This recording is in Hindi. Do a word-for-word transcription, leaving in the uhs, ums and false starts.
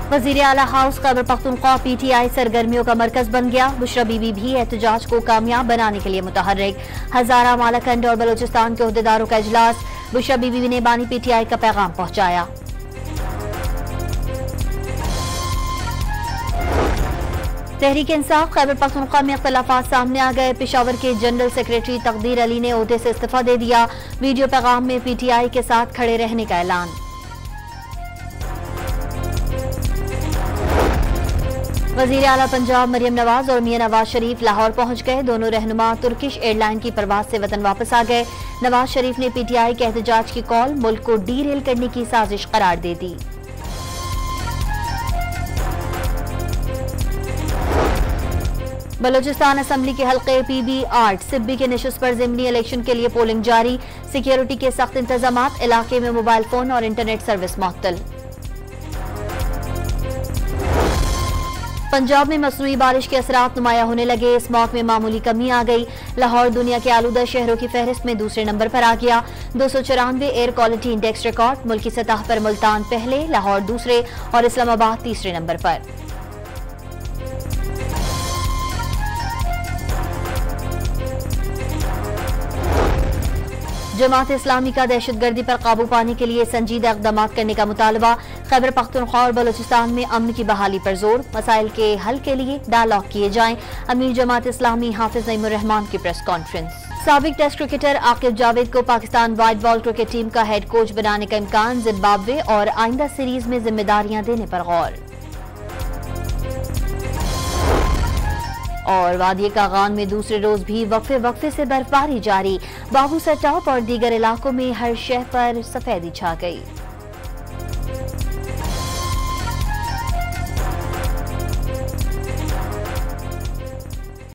वजीर आला house Khyber Pakhtunkhwa P T I सरगर्मियों का मरकज बन गया। बुशरा बीबी भी एहतजाज को कामयाब बनाने के लिए मुतहर्रिक। हजारा, मालाकंड और बलोचिस्तान के ओहदेदारों का इजलास। बुशरा बीबी ने बानी पी टी आई का पैगाम पहुंचाया। तहरीक इंसाफ खैबर पख्तूनख्वा में इख्तलाफात सामने आ गए। पेशावर के जनरल सेक्रेटरी तकदीर अली ने ओहदे से इस्तीफा दे दिया। वीडियो पैगाम में पी टी आई के साथ खड़े रहने का ऐलान। वजीर आला पंजाब मरियम नवाज और मियां नवाज शरीफ लाहौर पहुंच गए। दोनों रहनुमा तुर्किश एयरलाइन की परवाज से वतन वापस आ गए। नवाज शरीफ ने पी टी आई के एहतजाज की कॉल मुल्क को डी रेल करने की साजिश करार दे दी। बलोचिस्तान असम्बली के हल्के पी बी आठ सिब्बी के नशिस्त पर ज़िमनी इलेक्शन के लिए पोलिंग जारी। सिक्योरिटी के सख्त इंतजामात। इलाके में मोबाइल फोन और इंटरनेट सर्विस मुअत्तल। पंजाब में मसनूई बारिश के असरात नुमाया होने लगे। स्मॉग में मामूली कमी आ गई। लाहौर दुनिया के आलूदा शहरों की फहरिस्त में दूसरे नंबर पर आ गया। दो सौ चौरानवे एयर क्वालिटी इंडेक्स रिकॉर्ड। मुल्की सतह पर मुल्तान पहले, लाहौर दूसरे और इस्लामाबाद तीसरे नंबर पर। जमात इस्लामी का दहशतगर्दी पर काबू पाने के लिए संजीदा इक़दाम करने का मुतालबा। खैबर पख्तूनख्वा और बलोचिस्तान में अमन की बहाली पर जोर। मसाइल के हल के लिए डायलॉग किए जाएं। अमीर जमात इस्लामी हाफिज नईमुर रहमान की प्रेस कॉन्फ्रेंस। साबिक टेस्ट क्रिकेटर आकिब जावेद को Pakistan white ball cricket team का हेड कोच बनाने का इम्कान। जिम्बाब्वे और आइंदा सीरीज में जिम्मेदारियां देने पर गौर। और वादी कागान में दूसरे रोज भी वक्फे वक्फे से बर्फबारी जारी। बाबूसर टॉप और दीगर इलाकों में हर शहर पर सफेदी छा गई।